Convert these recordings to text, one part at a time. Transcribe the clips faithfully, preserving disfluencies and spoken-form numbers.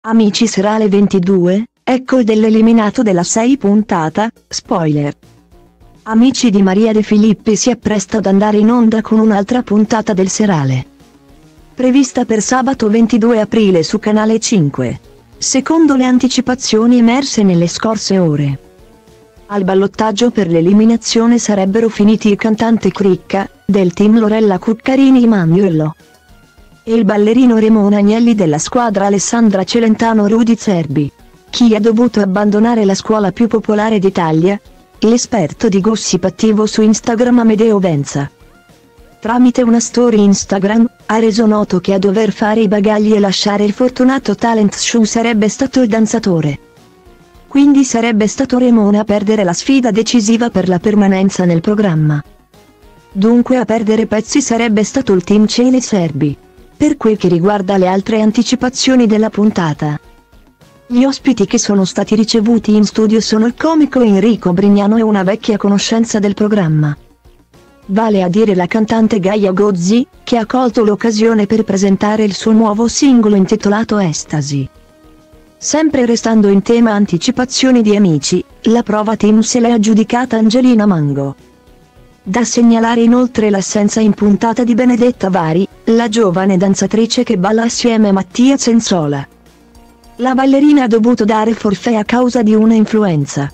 Amici serale ventidue, ecco il dell'eliminato della sei puntata, spoiler. Amici di Maria De Filippi si appresta ad andare in onda con un'altra puntata del serale. Prevista per sabato ventidue aprile su Canale cinque. Secondo le anticipazioni emerse nelle scorse ore, al ballottaggio per l'eliminazione sarebbero finiti il cantante Cricca, del team Lorella Cuccarini Emanuello, e il ballerino Remona Agnelli della squadra Alessandra Celentano Rudy Zerbi. Chi ha dovuto abbandonare la scuola più popolare d'Italia? L'esperto di gossip attivo su Instagram Amedeo Venza, tramite una story Instagram, ha reso noto che a dover fare i bagagli e lasciare il fortunato talent show sarebbe stato il danzatore. Quindi sarebbe stato Remona a perdere la sfida decisiva per la permanenza nel programma. Dunque a perdere pezzi sarebbe stato il team Cele Zerbi. Per quel che riguarda le altre anticipazioni della puntata, gli ospiti che sono stati ricevuti in studio sono il comico Enrico Brignano e una vecchia conoscenza del programma, vale a dire la cantante Gaia Gozzi, che ha colto l'occasione per presentare il suo nuovo singolo intitolato Estasi. Sempre restando in tema anticipazioni di Amici, la prova team se l'è aggiudicata Angelina Mango. Da segnalare inoltre l'assenza in puntata di Benedetta Vari, la giovane danzatrice che balla assieme a Mattia Censola. La ballerina ha dovuto dare forfait a causa di una influenza.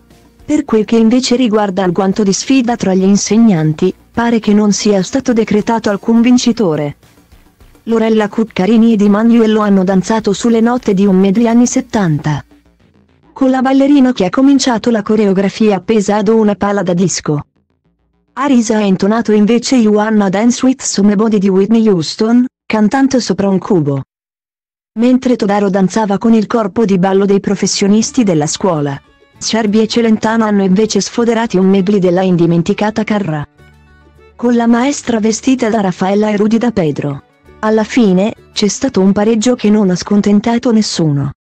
Per quel che invece riguarda il guanto di sfida tra gli insegnanti, pare che non sia stato decretato alcun vincitore. Lorella Cuccarini ed Emanuello hanno danzato sulle note di un medley anni settanta, con la ballerina che ha cominciato la coreografia appesa ad una pala da disco. Arisa ha intonato invece You Wanna Dance With Somebody di Whitney Houston, cantante sopra un cubo. Mentre Todaro danzava con il corpo di ballo dei professionisti della scuola, Zerbi e Celentano hanno invece sfoderati un medley della indimenticata Carrà, con la maestra vestita da Raffaella e Rudy da Pedro. Alla fine, c'è stato un pareggio che non ha scontentato nessuno.